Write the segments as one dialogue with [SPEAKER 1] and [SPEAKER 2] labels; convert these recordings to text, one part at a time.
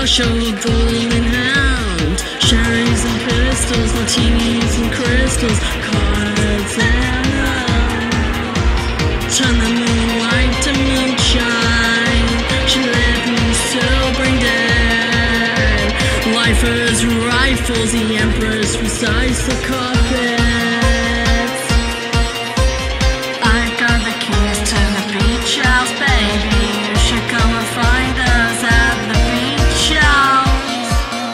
[SPEAKER 1] Marshall, bull and hound, cherries and pistols, martinis and crystals, cards and love. Turn the moonlight to moonshine. She left me so braindead. Lifers, rifles, the empress recites the carpets. I got the keys to the beach house, baby. You should come and find us at the beach house.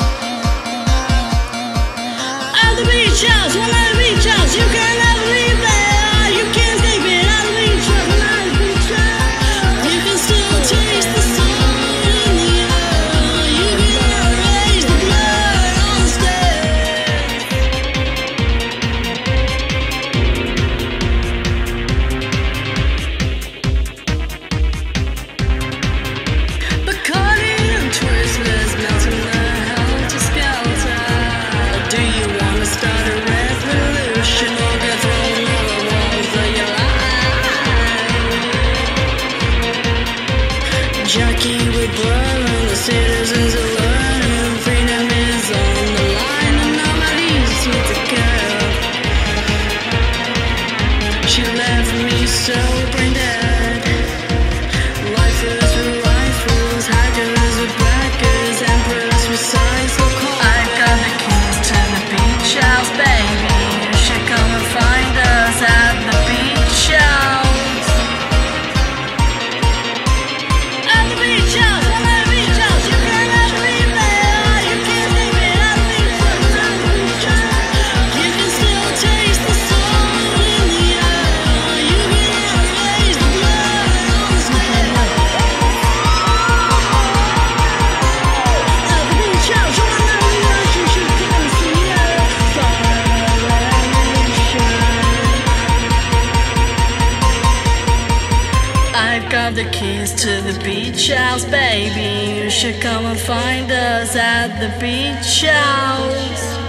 [SPEAKER 1] At the beach house, one at the beach house. You can never leave there. You can't escape it. At the beach house, one at the beach house. You can still taste the sun in the air. You can erase the blood on the stairs. Bacardi and twizzlers melting the helter skelter. Do you wanna start a revolution or get thrown on the walls of your life? Jackie with bourbon, the citizens are learning. Freedom is on the line and nobody's sweet to girl. She left me so braindead. Lifers with rifles, hackers with backers, empress with sisal. I got the keys to the beach house, baby. You should come and find us at the beach house. At the beach house, one at the beach house. You can never leave there. You can't leave it. At the beach house, at the beach house. You can still taste the sun in the air. You can erase the blood on the stairs. At the beach house, one at the beach house. You should come and see us. I've got the keys to the beach house, baby. You should come and find us at the beach house.